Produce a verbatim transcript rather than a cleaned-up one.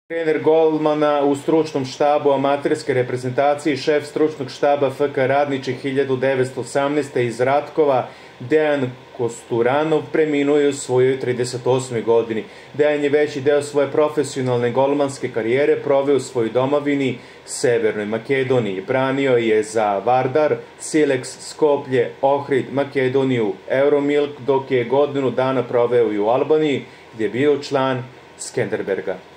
Trener golmana u stručnom štabu amaterske reprezentacije i šef stručnog štaba F K Radnički hiljadu devetsto osamnaeste iz Ratkova, Dejan Kosturanov, preminuo je u svojoj trideset osmoj godini. Dejan je veći deo svoje profesionalne golmanske karijere proveo u svojoj domovini, Severnoj Makedoniji. Branio je za Vardar, Silex, Skoplje, Ohrid, Makedoniju, Euromilk, dok je godinu dana proveo i u Albaniji, gdje je bio član Skenderberga.